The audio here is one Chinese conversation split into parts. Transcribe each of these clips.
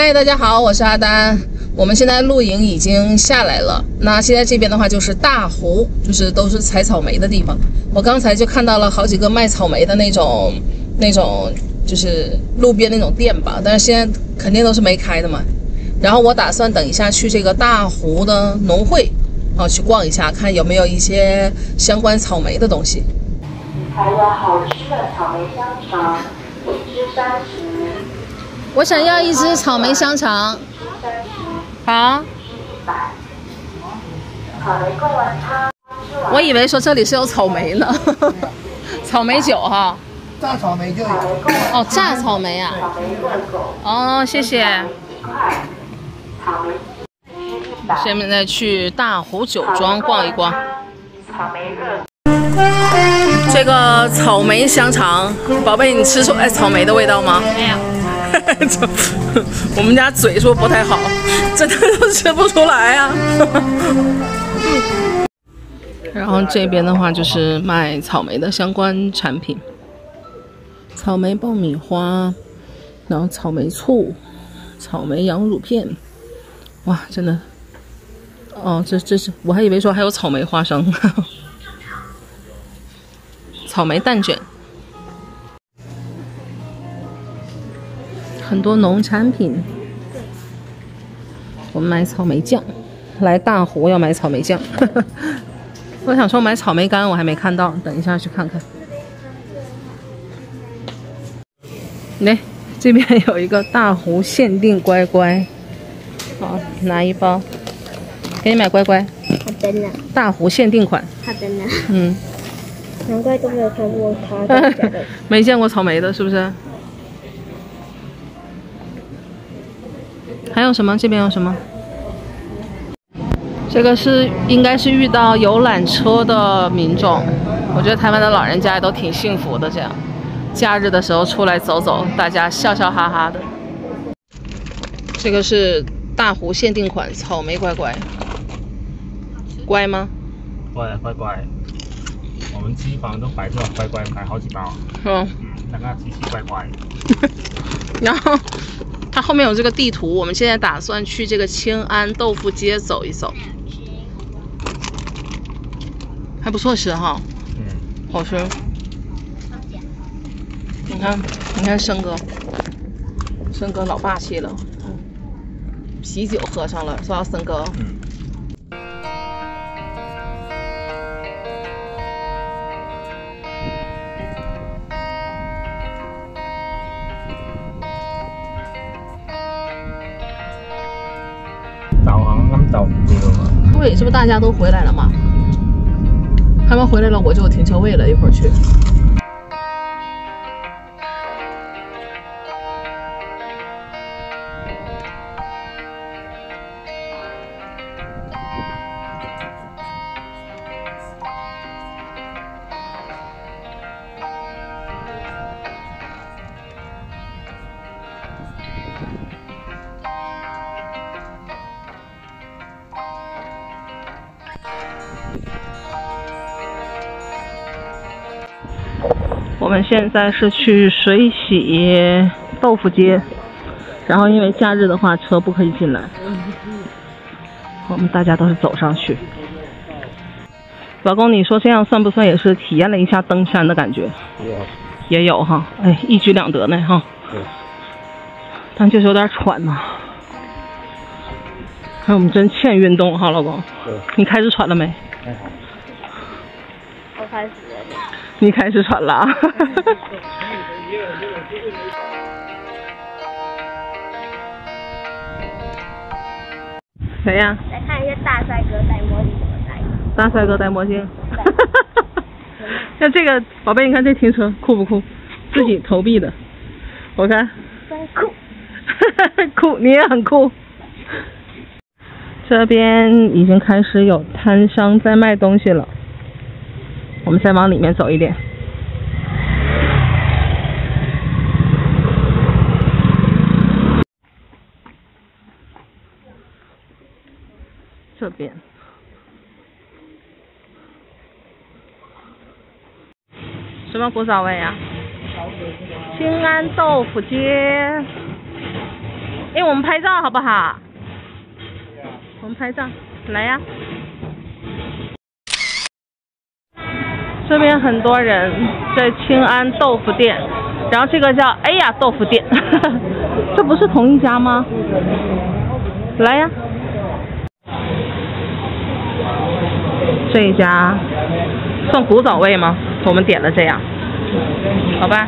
嗨，大家好，我是阿丹。我们现在露营已经下来了，那现在这边的话就是大湖，就是都是采草莓的地方。我刚才就看到了好几个卖草莓的那种就是路边那种店吧，但是现在肯定都是没开的嘛。然后我打算等一下去这个大湖的农会去逛一下，看有没有一些相关草莓的东西。 还有好吃的草莓香肠，1只30。 我想要1只草莓香肠。好。 草莓贡丸汤。 我以为说这里是有草莓呢，草莓酒哈。 炸草莓就有。 哦，炸草莓啊。哦，谢谢。现在去大湖酒庄逛一逛。 草莓热。 这个草莓香肠，宝贝，你吃出来草莓的味道吗？没有。我们家嘴说不太好，真的都吃不出来啊。然后这边的话就是卖草莓的相关产品，草莓爆米花，然后草莓醋，草莓羊乳片，哇，真的，哦，这是我还以为说还有草莓花生，草莓蛋卷。很多农产品，我们买草莓酱，来大湖要买草莓酱。我想说买草莓干，我还没看到，等一下去看看。来，这边有一个大湖限定乖乖，好，拿一包，给你买乖乖。 好的呢。 大湖限定款。 好的呢。 嗯。 难怪都没有看过它。 没见过草莓的，是不是？还有什么？这边有什么？这个是应该是遇到游览车的民众，我觉得台湾的老人家也都挺幸福的，这样假日的时候出来走走，大家笑笑哈哈的。这个是大湖限定款草莓乖乖，乖吗？ 乖乖乖，我们机房都摆着乖乖，摆好几包。那个奇奇怪怪。 然后它后面有这个地图，我们现在打算去这个清安豆腐街走一走，还不错吃哈，好吃。你看生哥老霸气了，啤酒喝上了，说要生哥。 导不对了吗？ 对，是不是大家都回来了嘛？他们回来了，我就有停车位了，一会儿去。我们现在是去水洗豆腐街，然后因为假日的话车不可以进来，我们大家都是走上去。老公，你说这样算不算也是体验了一下登山的感觉？也有哈，哎，一举两得呢哈。但就是有点喘呐。哎，我们真欠运动哈，老公。你开始喘了没？ 我开始了。 你开始喘了啊！谁呀？ 来看一下大帅哥戴墨镜怎么戴。 大帅哥戴墨镜。那这个宝贝，你看这停车酷不酷？自己投币的，我看。 真酷。 酷，你也很酷。这边已经开始有摊商在卖东西了。我们再往里面走一点。这边什么古早味呀？清安豆腐街。 哎，我们拍照好不好？我们拍照，来呀！这边很多人在清安豆腐店，然后这个叫哎呀豆腐店，这不是同一家吗？来呀！这一家算古早味吗？我们点了这样，好吧。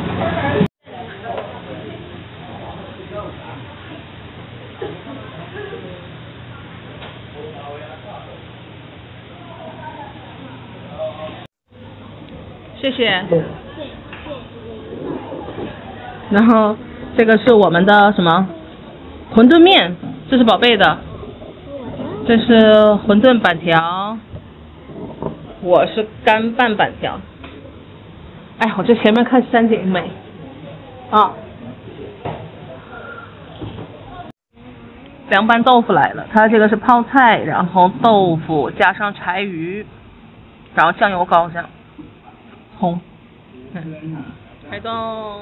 谢谢。然后这个是我们的什么馄饨面，这是宝贝的，这是馄饨板条，我是干拌板条。哎，我这前面看山景美啊。凉拌豆腐来了，它这个是泡菜，然后豆腐加上柴鱼，然后酱油膏这样。红，海东，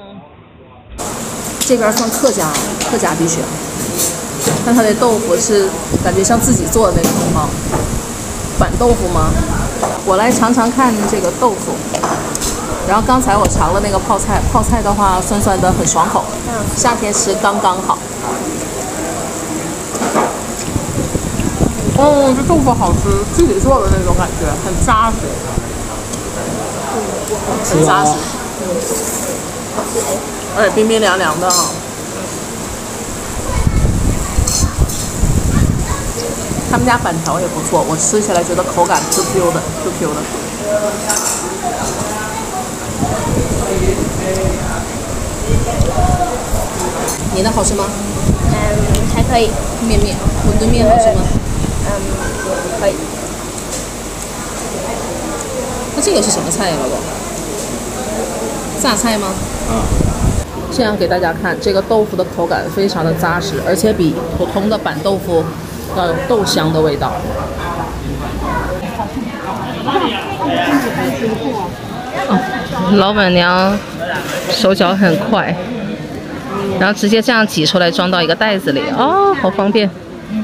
这边算客家地区，看它的豆腐是感觉像自己做的那种啊，板豆腐吗？我来尝尝看这个豆腐，然后刚才我尝了那个泡菜，泡菜的话酸酸的很爽口，夏天吃刚刚好。哦，这豆腐好吃，自己做的那种感觉，很扎实。很扎实，而且冰冰凉凉的哈。他们家板条也不错，我吃起来觉得口感 QQ 的。你的好吃吗？ 还可以。 面馄饨面好吃吗？ 可以。 那这个是什么菜呀，老公？榨菜吗？这样给大家看，这个豆腐的口感非常的扎实，而且比普通的板豆腐要有豆香的味道。老板娘手脚很快，然后直接这样挤出来装到一个袋子里，哦，好方便。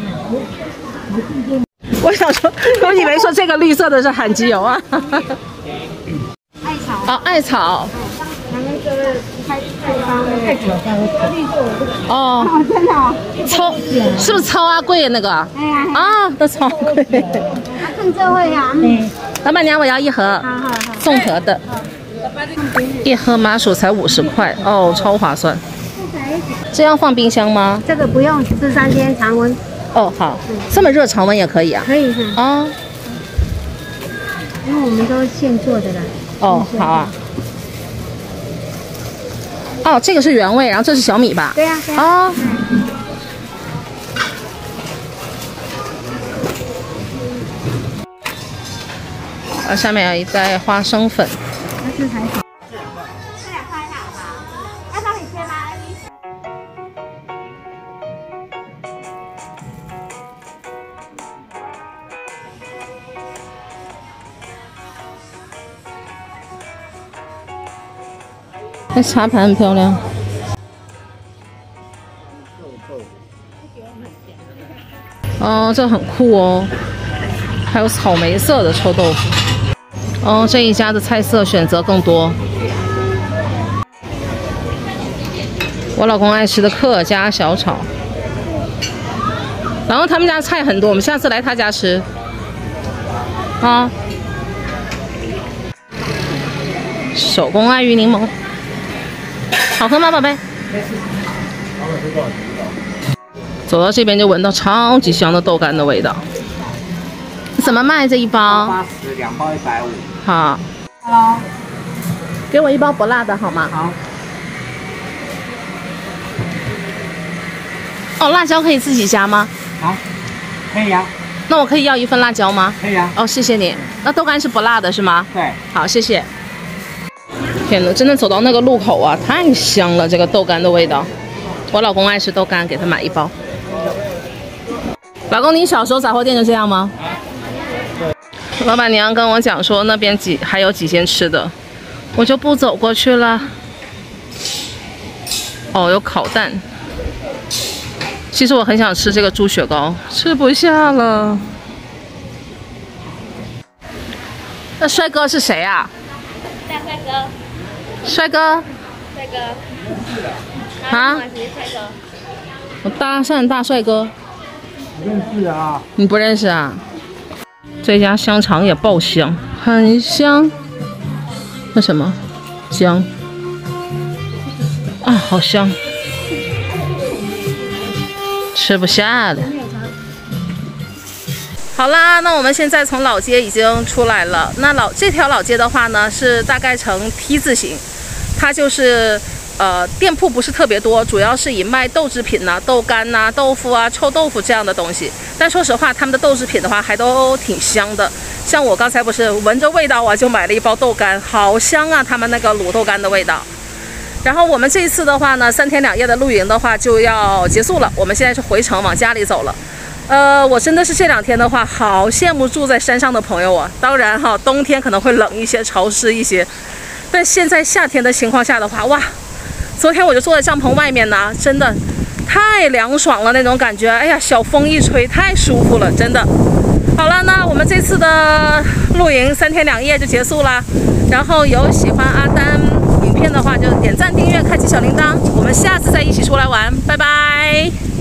我想说，我以为说这个绿色的是海鸡油啊。 艾草。 哦，艾草。 咱们这个菜方艾草绿色。 哦， 真的哦。 超是不是超阿贵那个？ 哎呀。 啊，都超贵。 看这位啊。 老板娘，我要一盒。 好。 综合的。一盒麻薯才50块，哦，超划算。这样放冰箱吗？ 这个不用，是3天常温。 哦，好，这么热常温也可以啊？ 可以哈。 啊， 因为我们都是现做的啦。 哦，好啊。哦，这个是原味，然后这是小米吧？ 对呀。 哦。下面有一袋花生粉。 这还好。这2块好吗？要帮你切吗？ 那茶盘很漂亮。哦，这很酷哦，还有草莓色的臭豆腐。哦，这一家的菜色选择更多。我老公爱吃的客家小炒，然后他们家菜很多，我们下次来他家吃。啊，手工爱玉柠檬。好喝吗，宝贝？走到这边就闻到超级香的豆干的味道。怎么卖这一包 ？80，2包150。 好。 Hello。 给我1包不辣的好吗？ 好。 哦，辣椒可以自己加吗？ 好，可以呀。 那我可以要1份辣椒吗？ 可以呀。 哦，谢谢你。那豆干是不辣的是吗？ 对。 好，谢谢。天哪，真的走到那个路口啊，太香了，这个豆干的味道。我老公爱吃豆干，给他买1包。老公，你小时候杂货店就这样吗？老板娘跟我讲说那边还有几间吃的，我就不走过去了。哦，有烤蛋， 其实我很想吃这个猪血糕，吃不下了。那帅哥是谁啊？ 大帅哥。 帅哥。 帅哥。 啊？我搭讪大帅哥。 不认识啊？ 你不认识啊？这家香肠也爆香，很香。那什么？姜。啊，好香。吃不下的。好啦，那我们现在从老街已经出来了。那这条老街的话呢，是大概呈 T 字形，它就是店铺不是特别多，主要是以卖豆制品呐、豆干呐、豆腐啊、臭豆腐这样的东西。但说实话，他们的豆制品的话还都挺香的。像我刚才不是闻着味道啊，就买了一包豆干，好香啊！他们那个卤豆干的味道。然后我们这一次的话呢，3天2夜的露营的话就要结束了，我们现在是回城往家里走了。我真的是这2天的话，好羡慕住在山上的朋友啊。当然哈，冬天可能会冷一些、潮湿一些，但现在夏天的情况下的话，哇，昨天我就坐在帐篷外面呢，真的太凉爽了那种感觉。哎呀，小风一吹，太舒服了，真的。好了，那我们这次的露营3天2夜就结束了。然后有喜欢阿丹影片的话，就点赞、订阅、开启小铃铛。我们下次再一起出来玩，拜拜。